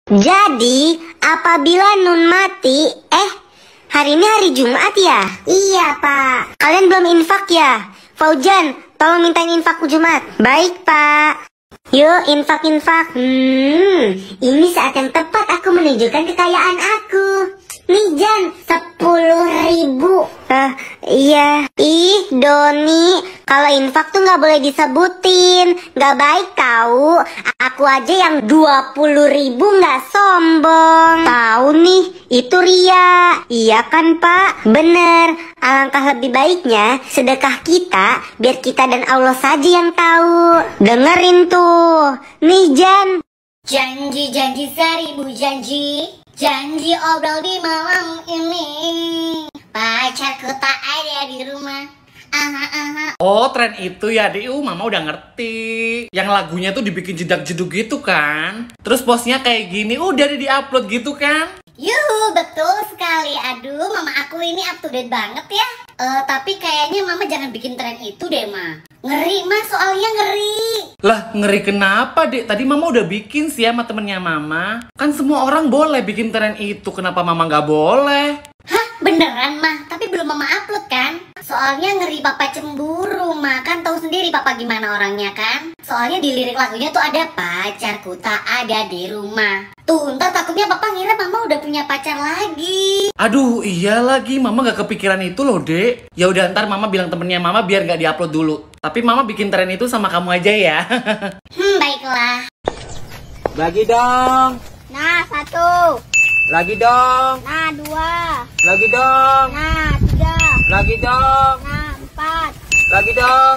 Jadi, apabila Nun mati, hari ini hari Jumat ya? Iya, Pak. Kalian belum infak ya? Faujan, tolong mintain infak Jumat. Baik, Pak. Yuk, infak-infak. Ini saat yang tepat aku menunjukkan kekayaan aku. Nih, Jan, 10.000. Iya. Ih, Doni, kalau infak tuh nggak boleh disebutin. Nggak baik tahu. Aku aja yang 20.000 nggak sombong. Tahu nih, itu ria. Iya kan, Pak? Bener. Alangkah lebih baiknya sedekah kita, biar kita dan Allah saja yang tahu. Dengerin tuh. Nih, Jan. Janji-janji 1000 janji. Janji obrol di malam ini. Pacarku tak ada di rumah. Oh, tren itu ya, Diu. Mama udah ngerti. Yang lagunya tuh dibikin jedak-jeduk gitu kan. Terus postnya kayak gini, udah di-upload gitu kan. Yuhu, betul sekali. Aduh, mama aku ini up to date banget ya. Tapi kayaknya mama jangan bikin tren itu deh, Ma. Ngeri, Ma, soalnya ngeri. Lah, ngeri kenapa, Dek? Tadi Mama udah bikin sih sama temennya Mama. Kan semua orang boleh bikin tren itu. Kenapa Mama nggak boleh? Hah, beneran, Ma? Tapi belum mama upload kan? Soalnya ngeri papa cemburu, Ma. Kan tahu sendiri papa gimana orangnya kan? Soalnya di lirik lagunya tuh ada pacarku tak ada di rumah. Tuh, ntar takutnya papa ngira mama udah punya pacar lagi. Aduh, iya lagi. Mama nggak kepikiran itu loh, Dek. Ya udah, ntar Mama bilang temennya Mama biar nggak diupload dulu. Tapi Mama bikin tren itu sama kamu aja ya. Baiklah. Lagi dong. Nah, 1. Lagi dong. Nah, 2. Lagi dong. Nah, 3. Lagi dong. Nah, 4. Lagi dong.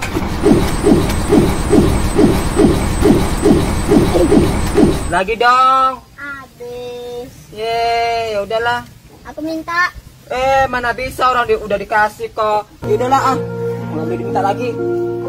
Lagi dong. Habis. Yeay, ya udahlah. Aku minta. Mana bisa orang udah dikasih kok. Ya udahlah ah. Nggak boleh diminta lagi.